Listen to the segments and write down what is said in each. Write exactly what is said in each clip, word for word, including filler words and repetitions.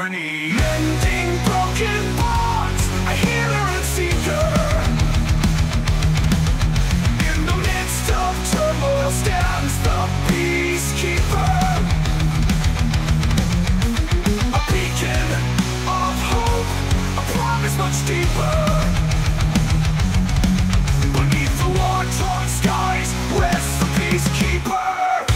harmony. Mending broken bonds, a healer and seeker. In the midst of turmoil stands the peacekeeper. A beacon of hope, a promise much deeper. Beneath the war-torn skies rests the peacekeeper.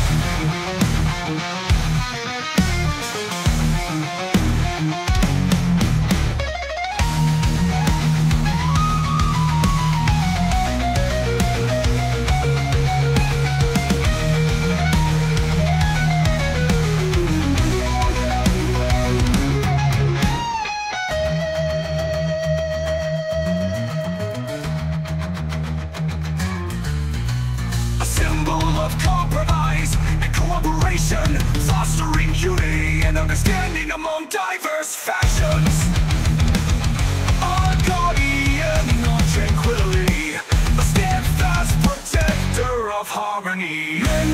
Of compromise and cooperation, fostering unity and understanding among diverse factions. A guardian of tranquility, a steadfast protector of harmony.